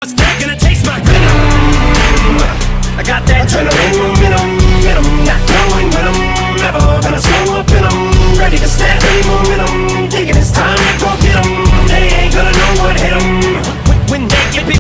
They're gonna taste my venom. I got that adrenaline, momentum, not knowing when I'm ever gonna slow